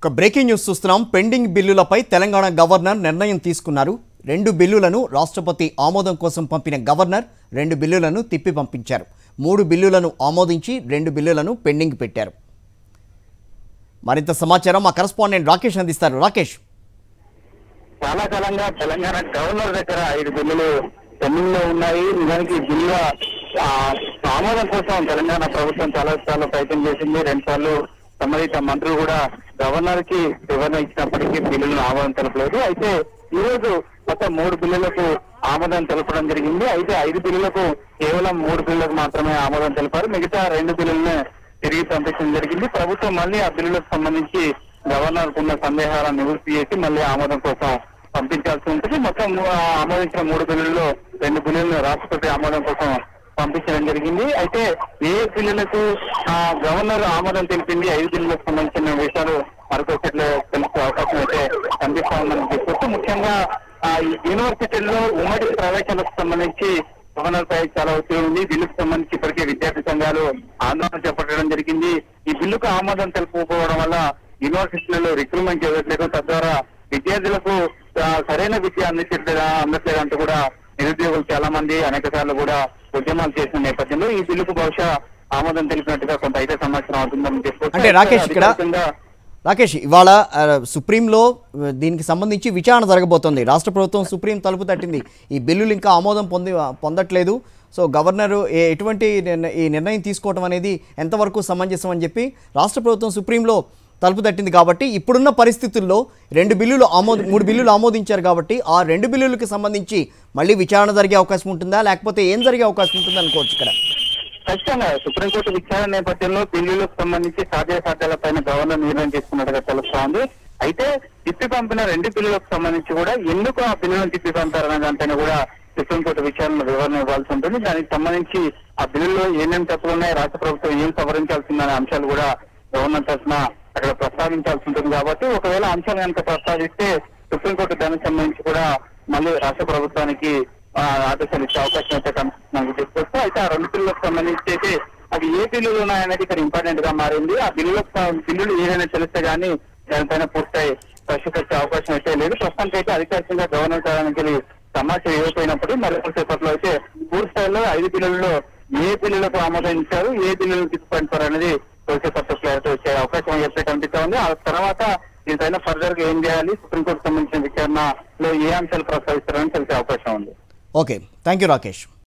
ఒక breaking news చూస్తున్నాం. Pending బిల్లులపై తెలంగాణ గవర్నర్ నిర్ణయం తీసుకున్నారు. 2 బిల్లులను రాష్ట్రపతి ఆమోదం కోసం పంపిన గవర్నర్ 2 బిల్లులను తిప్పి పంపించారు. 3 బిల్లులను ఆమోదించి 2 బిల్లులను పెండింగ్ పెట్టారు. మరింత సమాచారం మా కరెస్పాండెంట్ రాకేష్ అందిస్తారు. రాకేష్, చాలా కాలంగా తెలంగాణ గవర్నర్ దగ్గర 5 బిల్లులు పెండింగ్ లో ఉన్నాయి. నిజానికి బిల్లు ఆమోదం కోసం తెలంగాణ ప్రభుత్వం చాలా ప్రయత్నం చేసింది. 2 సార్లు సంబంధిత మంత్రులు కూడా గవర్నర్ కి వివరణ ఇచ్చినప్పటికీ బిల్లులను ఆమోదం తెలపలేదు. అయితే ఈ రోజు మొత్తం 3 బిల్లులకు ఆమోదం తెలపడం జరిగింది. అయితే 5 బిల్లులకు కేవలం 3 బిల్లులకు మాత్రమే ఆమోదం తెలిపారు. మిగతా 2 బిల్లులను తిరిగి పంపించడం జరిగింది. ప్రభుత్వం మళ్ళీ ఆ బిల్లులకు సంబంధించి గవర్నర్ కున్న సందేహాలను నివృత్తి చేసి మళ్ళీ ఆమోదం కోసం పంపించాల్సి ఉంటుంది. మొత్తం ఆమోదించిన 3 బిల్లుల్లో 2 బిల్లులను రాష్ట్రపతి ఆమోదం కోసం పంపించడం జరిగింది. అయితే ఏ బిల్లులకు గవర్నర్ ఆమోదం తెలిపింది, 5 బిల్లులకు సంబంధించిన విషయాలు మరొకటి తెలిసే అవకాశం అయితే కనిపిస్తా ఉందని చెప్పొచ్చు. ముఖ్యంగా యూనివర్సిటీల్లో ఉమ్మడి ప్రవేశాలకు సంబంధించి గవర్నర్ పై చాలా ఒత్తిడి ఉంది. బిల్లుకు సంబంధించి ఇప్పటికే విద్యార్థి సంఘాలు ఆందోళన చేపట్టడం జరిగింది. ఈ బిల్లుకు ఆమోదం తెలుపుకోవడం వల్ల యూనివర్సిటీలలో రిక్రూట్మెంట్ చేయట్లేదు, తద్వారా విద్యార్థులకు సరైన విద్య అందట్లేదంటూ కూడా నిరుద్యోగులు చాలా మంది అనేక సార్లు కూడా ఉద్యమాలు చేసిన నేపథ్యంలో ఈ బిల్లుకు బహుశా ఆమోదం తెలిపినట్టుగా కొంత అయితే సమాచారం అవుతుందని చెప్పొచ్చు. అంటే రాకేష్, ఇవాళ సుప్రీంలో దీనికి సంబంధించి విచారణ జరగబోతోంది. రాష్ట్ర ప్రభుత్వం సుప్రీం తలుపు తట్టింది. ఈ బిల్లులు ఇంకా ఆమోదం పొందట్లేదు. సో గవర్నర్ ఎటువంటి ఈ నిర్ణయం తీసుకోవడం అనేది ఎంతవరకు సమంజసం అని చెప్పి రాష్ట్ర ప్రభుత్వం సుప్రీంలో తలుపు తట్టింది. కాబట్టి ఇప్పుడున్న పరిస్థితుల్లో 3 బిల్లులు ఆమోదించారు. కాబట్టి ఆ 2 బిల్లులకు సంబంధించి మళ్ళీ విచారణ జరిగే అవకాశం ఉంటుందా, లేకపోతే ఏం జరిగే అవకాశం ఉంటుంది అనుకోవచ్చు? ఇక్కడ ఖచ్చితంగా సుప్రీంకోర్టు విచారణ నేపథ్యంలో బిల్లులకు సంబంధించి సాధ్యాసాధ్యాలపైన గవర్నర్ నిర్ణయం తీసుకున్నట్టుగా తెలుస్తోంది. అయితే తిప్పి పంపిన 2 బిల్లులకు సంబంధించి కూడా ఎందుకు ఆ బిల్లులను తిప్పి పంపారనే దానిపైన కూడా సుప్రీంకోర్టు విచారణలో వివరణ ఇవ్వాల్సి ఉంటుంది. దానికి సంబంధించి ఆ బిల్లులో ఏమేమి తప్పులు ఉన్నాయి, రాష్ట్ర ప్రభుత్వం ఏం సవరించాల్సిందనే అంశాలు కూడా గవర్నర్ తరఫున అక్కడ ప్రస్తావించాల్సి ఉంటుంది. కాబట్టి ఒకవేళ అంశాలు కనుక ప్రస్తావిస్తే సుప్రీంకోర్టు దానికి సంబంధించి కూడా మళ్ళీ రాష్ట్ర ప్రభుత్వానికి ఆదేశాలు ఇచ్చే అవకాశం అయితే కనిపిస్తుందని చెప్పుకోవచ్చు. అయితే ఆ 2 బిల్లులకు సంబంధించి అయితే అవి ఏ బిల్లులు ఉన్నాయనేది ఇక్కడ ఇంపార్టెంట్ గా మారింది. ఆ బిల్లులు ఏదైనా తెలిస్తే గానీ దానిపైన పూర్తి ప్రశ్న వచ్చే అవకాశం అయితే లేదు. ప్రస్తుతానికి అయితే అధికారికంగా గవర్నర్ చేయడానికి సమాచారం ఇవ్వకపోయినప్పుడు మరికొద్దిసేపట్లో అయితే పూర్తి స్థాయిలో 5 బిల్లుల్లో ఏ బిల్లులకు ఆమోదించారు, ఏ బిల్లులు తీసుకుంటారు అనేది కొద్దిసేపట్లో క్లారిటీ వచ్చే అవకాశం అయితే కనిపిస్తా ఉంది. ఆ తర్వాత దీనిపైన ఫర్దర్ గా ఏం చేయాలి, సుప్రీంకోర్టు సంబంధించిన విచారణలో ఏ అంశాలు ప్రస్తావిస్తారని తెలిసే అవకాశం ఉంది. Okay, thank you Rakesh.